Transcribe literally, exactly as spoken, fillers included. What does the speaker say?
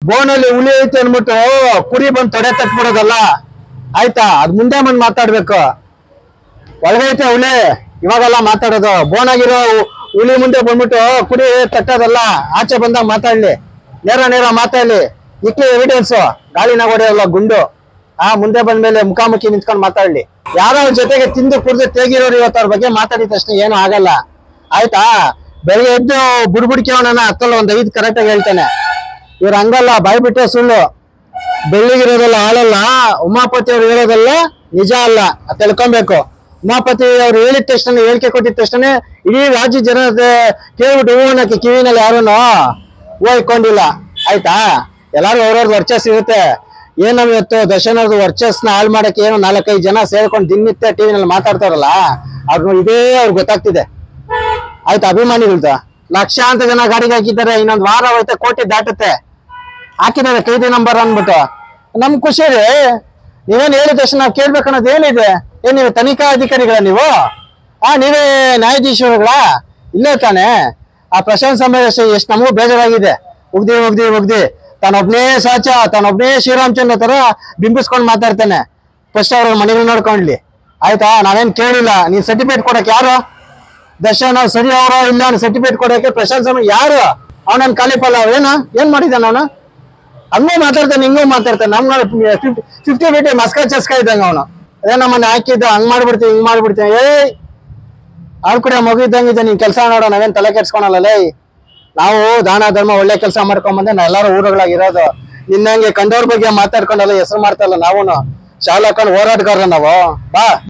ಬೋನಲ್ಲಿ ಹುಲಿ ಐತೆ ಅನ್ಬಿಟ್ಟು ಕುರಿ ಬಂದು ತೊಡೆ ತಟ್ಬಿಡೋದಲ್ಲ ಆಯ್ತಾ, ಅದ್ ಮುಂದೆ ಬಂದು ಮಾತಾಡ್ಬೇಕು. ಒಳಗೈತೆ ಹುಲಿ ಇವಾಗೆಲ್ಲ ಮಾತಾಡೋದು, ಬೋನಾಗಿರೋ ಹುಲಿ ಮುಂದೆ ಬಂದ್ಬಿಟ್ಟು ಕುರಿ ತಟ್ಟೋದಲ್ಲ, ಆಚೆ ಬಂದಾಗ ಮಾತಾಡ್ಲಿ, ನೇರ ನೇರ ಮಾತಾಡ್ಲಿ. ಇಕ್ಲಿ ಎವಿಡೆನ್ಸು, ಗಾಳಿನಾಗ ಹೊಡೆಯಲ್ಲ ಗುಂಡು. ಆ ಮುಂದೆ ಬಂದ್ಮೇಲೆ ಮುಖಾಮುಖಿ ನಿಂತ್ಕೊಂಡು ಮಾತಾಡ್ಲಿ. ಯಾರೋ ಜೊತೆಗೆ ತಿಂದು ಕುಡ್ದು ತೇಗಿರೋರು ಇವತ್ತು ಅವ್ರ ಬಗ್ಗೆ ಮಾತಾಡಿದ ತಕ್ಷಣ ಏನು ಆಗಲ್ಲ ಆಯ್ತಾ. ಬೆಳಗ್ಗೆ ಎದ್ದು ಬುಡ್ಬುಡ್ಕೆ ಅವನನ್ನ ಹತ್ತಲ್ಲ ಒಂದ್ ಐದು ಕರೆಕ್ಟಾಗಿ ಹೇಳ್ತಾನೆ. ಇವ್ರು ಹಂಗಲ್ಲ, ಬಾಯ್ ಬಿಟ್ಟೆ ಸುಳ್ಳು. ಬೆಳ್ಳಿಗಿರೋದೆಲ್ಲ ಹಾಳಲ್ಲ, ಉಮಾಪತಿ ಅವ್ರು ಹೇಳೋದೆಲ್ಲ ನಿಜ ಅಲ್ಲ, ಅದು ತಿಳ್ಕೊಬೇಕು. ಉಮಾಪತಿ ಅವ್ರು ಹೇಳಿದ ತಕ್ಷಣ, ಹೇಳಿಕೆ ಕೊಟ್ಟಿದ ತಕ್ಷಣ ಇಡೀ ರಾಜ್ಯ ಜನ ಕೇಳ್ಬಿಟ್ಟು ಹೂವನಕ್ಕೆ ಕಿವಿನಲ್ಲಿ ಯಾರೂನು ಹೋಯ್ಕೊಂಡಿಲ್ಲ ಆಯ್ತಾ. ಎಲ್ಲಾರು ಅವ್ರವ್ರದ್ದು ವರ್ಚಸ್ ಇರುತ್ತೆ. ಏನೋ ಇವತ್ತು ದರ್ಶನದ ವರ್ಚಸ್ನ ಹಾಳು ಮಾಡಕ್ಕೆ ಏನೋ ನಾಲ್ಕೈದು ಜನ ಸೇರ್ಕೊಂಡು ದಿನನಿತ್ಯ ಟಿವಿನಲ್ಲಿ ಮಾತಾಡ್ತಾರಲ್ಲ, ಅವ್ರು ಇದೇ ಅವ್ರಿಗೆ ಗೊತ್ತಾಗ್ತಿದೆ ಆಯ್ತಾ. ಅಭಿಮಾನಿಗಳ್ದು ಲಕ್ಷಾಂತರ ಜನ ಗಾಡಿಗೆ ಹಾಕಿದ್ದಾರೆ, ಇನ್ನೊಂದು ವಾರ ಹೋಯ್ತೆ ಕೋಟಿ ದಾಟುತ್ತೆ, ಹಾಕಿದ್ದಾರೆ ಕೈದಿ ನಂಬರ್ ಅಂದ್ಬಿಟ್ಟು. ನಮ್ ಖುಷಿ ರೀ. ನೀವೇನ್ ಹೇಳಿದ ತಕ್ಷಣ ನಾವು ಕೇಳ್ಬೇಕು ಅನ್ನೋದು ಏನಿದೆ? ಏನ್ ನೀವು ತನಿಖಾ ಅಧಿಕಾರಿಗಳ ನೀವು? ಆ ನೀವೇ ನ್ಯಾಯಾಧೀಶರುಗಳ? ಇಲ್ಲೇ ತಾನೆ. ಆ ಪ್ರಶಾಂತ್ ಸಮೇಶ ಎಷ್ಟು ನಮಗೂ ಬೇಜಾರಾಗಿದೆ. ಉಗ್ದಿ ಉಗ್ದಿ ಉಗ್ದಿ ತಾನೊಬ್ನೇ ಸಾಚ, ತಾನೊಬ್ನೇ ಶ್ರೀರಾಮಚಂದ್ರ ತರ ಬಿಂಬಿಸ್ಕೊಂಡು ಮಾತಾಡ್ತಾನೆ. ಫಸ್ಟ್ ಅವ್ರ ಮನೆಗಳು ನೋಡ್ಕೊಂಡ್ಲಿ ಆಯ್ತಾ. ನಾವೇನ್ ಕೇಳಿಲ್ಲ. ನೀನ್ ಸರ್ಟಿಫಿಕೇಟ್ ಕೊಡಕ್ ಯಾರು? ದರ್ಶನ್ ಅವ್ರು ಸರಿ ಅವರ ಇಲ್ಲ ಸರ್ಟಿಫಿಕೇಟ್ ಕೊಡಕ್ಕೆ ಪ್ರಶಾಂತ್ ಸಮ ಯಾರು? ಅವನನ್ ಕಾಲಿಪಲ್ಲ ಏನ ಏನ್ ಮಾಡಿದ್ದಾನ ಅವನು? ಹಂಗೂ ಮಾತಾಡ್ತಾನೆ, ಹಿಂಗೂ ಮಾತಾಡ್ತಾನೆ. ನಮ್ ಫಿಫ್ಟಿ ಫಿಫ್ಟಿ ಫಿಫ್ಟಿ ಮಸ್ಕ ಚಸ್ಕ ಇದ್ದಂಗ ಅವನು. ಅದೇ ನಮ್ಮನ್ನ ಹಾಕಿದ್ದ ಹಂಗ್ ಮಾಡ್ಬಿಡ್ತೀವಿ ಹಿಂಗ್ ಮಾಡ್ಬಿಡ್ತೀವಿ. ಏಯ್ ಅವ್ರ ಕೂಡ ಮಗು ಇದ್ದಂಗಿದೆ, ನೀನ್ ಕೆಲಸ ನೋಡೋ, ನಾವೇನ್ ತಲೆ ಕೆಡ್ಸ್ಕೊಳಲ್ಲ. ಲೇ ನಾವು ದಾನ ಧರ್ಮ ಒಳ್ಳೆ ಕೆಲಸ ಮಾಡ್ಕೊಂಡ್ ಬಂದೆ ನಾ ಎಲ್ಲಾರು ಊರುಗಳಾಗಿರೋದು. ನಿನ್ನಂಗೆ ಕಂಡವ್ರ ಬಗ್ಗೆ ಮಾತಾಡ್ಕೊಂಡಲ್ಲ ಹೆಸರು ಮಾಡ್ತಾರಲ್ಲ. ನಾವು ಶಾಲೆ ಹಾಕೊಂಡು ಹೋರಾಟಗಾರ ನಾವು. ಬಾ